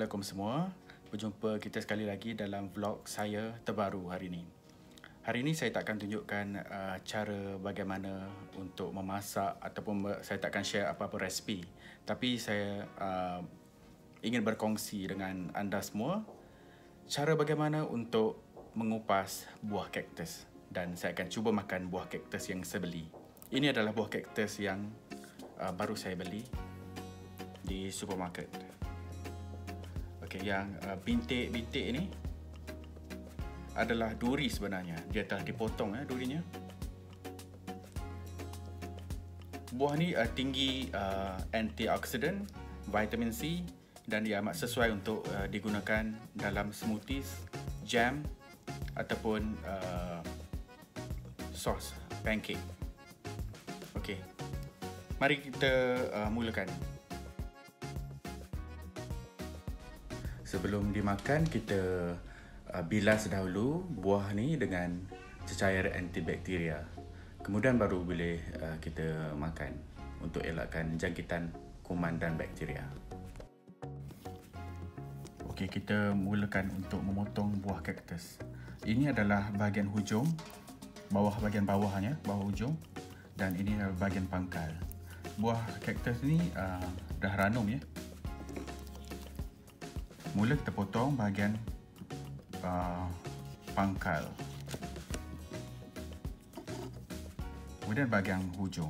Assalamualaikum semua. Berjumpa kita sekali lagi dalam vlog saya terbaru hari ini. Hari ini saya tak akan tunjukkan cara bagaimana untuk memasak ataupun saya tak akan share apa-apa resipi. Tapi saya ingin berkongsi dengan anda semua cara bagaimana untuk mengupas buah kaktus. Dan saya akan cuba makan buah kaktus yang saya beli. Ini adalah buah kaktus yang baru saya beli di supermarket. Okey, yang bintik-bintik ini adalah duri sebenarnya. Dia telah dipotong durinya. Buah ni tinggi antioksidan, vitamin C dan dia amat sesuai untuk digunakan dalam smoothies, jam ataupun sos pancake. Okey. Mari kita mulakan. Sebelum dimakan, kita bilas dahulu buah ni dengan cecair antibakteria. Kemudian baru boleh kita makan untuk elakkan jangkitan kuman dan bakteria. Okey, kita mulakan untuk memotong buah kaktus. Ini adalah bahagian hujung, bahagian bawahnya, bawah hujung, dan ini adalah bahagian pangkal. Buah kaktus ni dah ranum ya. Mula kita potong bahagian pangkal, kemudian bahagian hujung.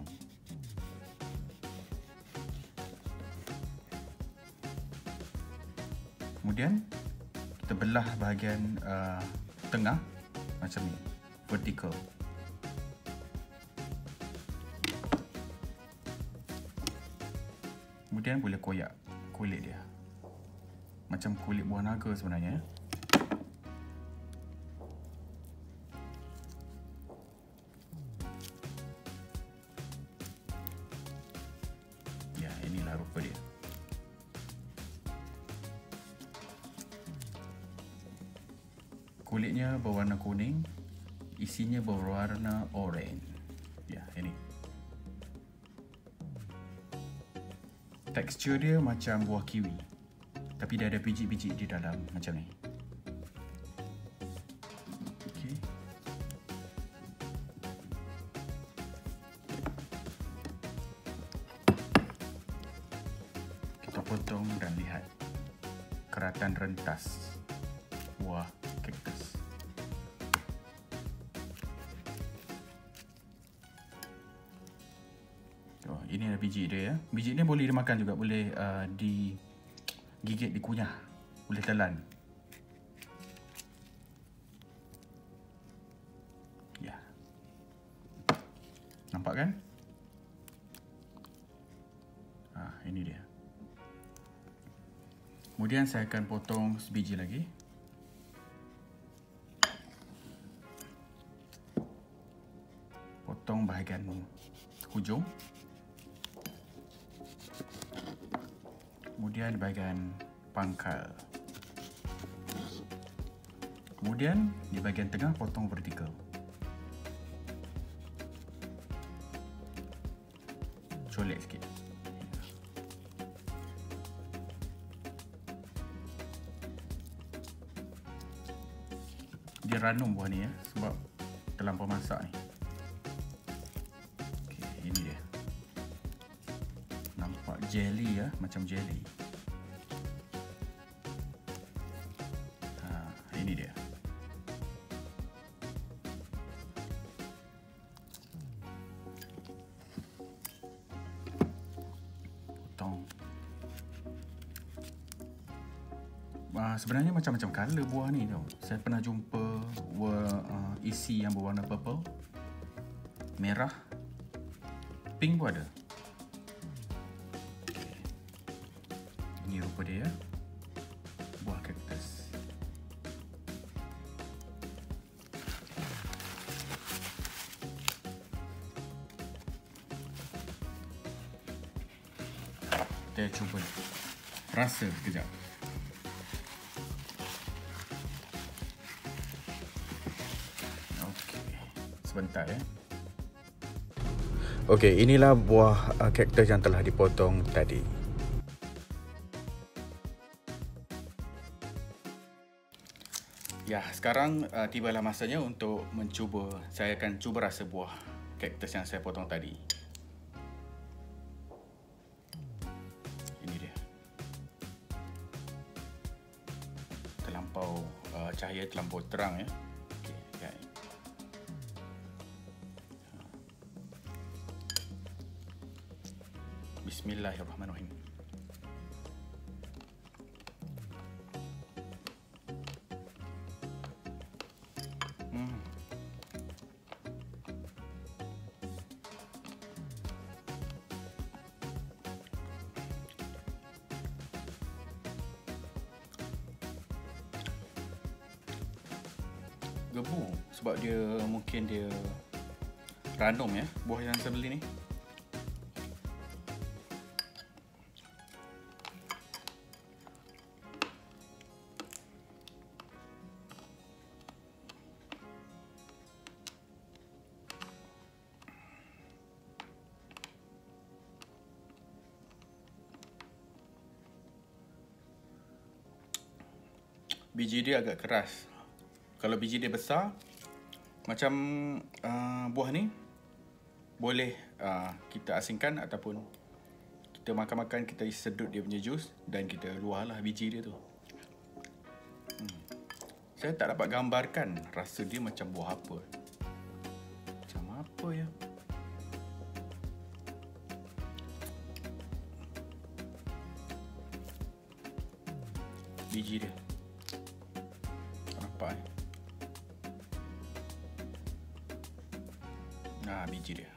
Kemudian kita belah bahagian tengah macam ni, vertical. Kemudian boleh koyak kulit dia. Macam kulit buah naga sebenarnya. Ya, inilah rupa dia. Kulitnya berwarna kuning, isinya berwarna oranye. Ya, ini. Tekstur dia macam buah kiwi. Tapi dia ada biji-biji di dalam macam ni. Okey. Kita potong dan lihat keratan rentas buah kaktus. Oh, ini ada biji dia ya. Biji ni boleh dimakan juga, boleh digigit, dikunyah, boleh telan. Ya. Nampak kan? Ini dia. Kemudian saya akan potong sebiji lagi. Potong bahagian hujung. Kemudian bahagian pangkal. Kemudian di bahagian tengah potong vertikal. Colek sikit. Dia ranum buah ni ya, sebab terlampau masak ni. Okey, ini dia. Nampak jelly ya, macam jelly. Ini dia. Potong. Sebenarnya macam-macam color buah ni tau. Saya pernah jumpa isi yang berwarna purple, merah, pink pun ada. Ini rupa dia ya, buah kaktus. Kita cuba rasa sekejap. Okey, sebentar ya. Okey, inilah buah kaktus yang telah dipotong tadi. Ya, sekarang tibalah masanya untuk mencuba. Saya akan cuba rasa buah kaktus yang saya potong tadi. Ini dia. Terlampau cahaya terlampau terang ya. Okey, ya. Bismillahirrahmanirrahim. Gebu sebab dia mungkin dia random ya, buah yang saya beli ni. Biji dia agak keras. Kalau biji dia besar, macam buah ni, boleh kita asingkan ataupun kita makan-makan, kita sedut dia punya jus dan kita luahlah biji dia tu. Saya tak dapat gambarkan rasa dia macam buah apa. Macam apa ya? Biji dia. Nampak eh? Nah, biji dia.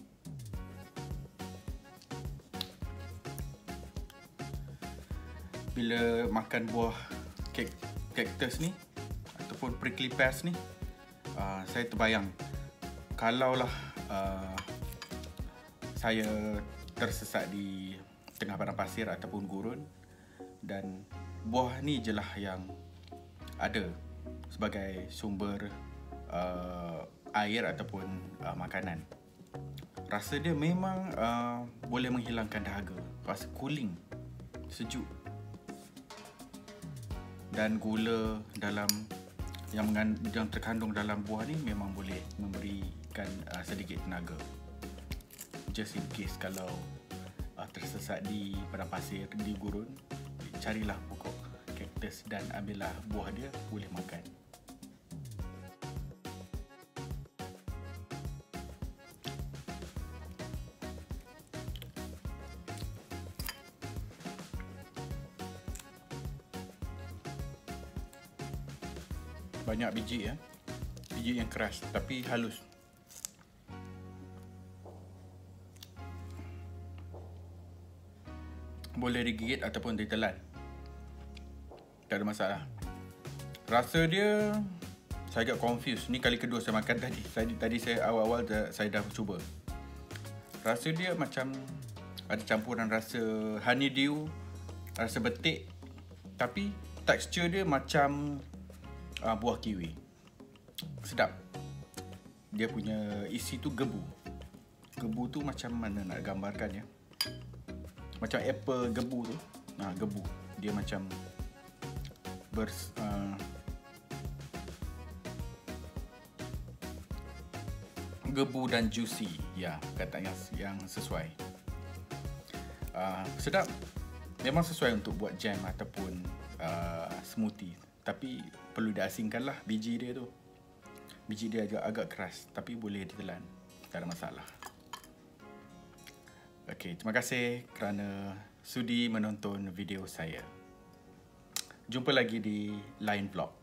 Bila makan buah kaktus ni ataupun prickly pears ni, saya terbayang kalaulah saya tersesat di tengah padang pasir ataupun gurun dan buah ni je lah yang ada sebagai sumber air ataupun makanan. Rasa dia memang boleh menghilangkan dahaga. Rasa cooling, sejuk. Dan gula dalam yang terkandung dalam buah ni memang boleh memberikan sedikit tenaga. Just in case kalau tersesat di padang pasir, di gurun, carilah pokok kaktus dan ambillah buah dia, boleh makan. Banyak biji ya. Biji yang keras tapi halus. Boleh digigit ataupun ditelan. Tak ada masalah. Rasa dia saya agak confused. Ni kali kedua saya makan tadi. Tadi saya awal-awal saya dah cuba. Rasa dia macam ada campuran rasa honeydew, rasa betik, tapi tekstur dia macam buah kiwi. Sedap. Dia punya isi tu gebu. Gebu tu macam mana nak gambarkan ya? Macam apple gebu tu. Gebu. Dia macam gebu dan juicy. Ya, kata yang sesuai. Sedap. Memang sesuai untuk buat jam ataupun smoothie. Tapi perlu diasingkan lah biji dia tu. Biji dia agak keras tapi boleh ditelan. Tak ada masalah. Okey, terima kasih kerana sudi menonton video saya. Jumpa lagi di lain vlog.